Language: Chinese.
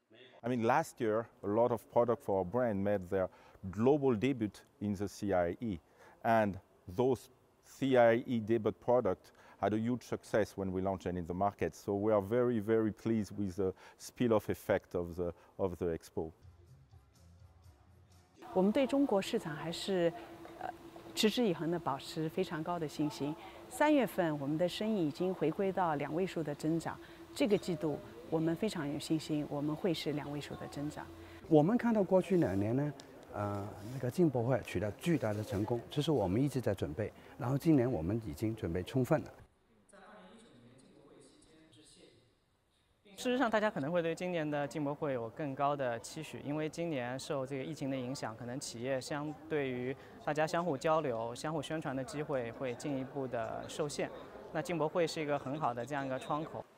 I mean, last year, a lot of products for our brand made their global debut in the CIE. And those CIE debut products had a huge success when we launched it in the market. So we are very, very pleased with the spill-off effect of the expo. 我们对中国市场还是持之以恒的保持非常高的信心。3月份我们的生意已经回归到2位数的增长，这个季度我们非常有信心，我们会是2位数的增长。 我们看到过去2年呢，那个进博会取得巨大的成功，这是我们一直在准备，然后今年我们已经准备充分了。 事实上，大家可能会对今年的进博会有更高的期许，因为今年受这个疫情的影响，可能企业相对于大家相互交流、相互宣传的机会会进一步的受限。那进博会是一个很好的这样一个窗口。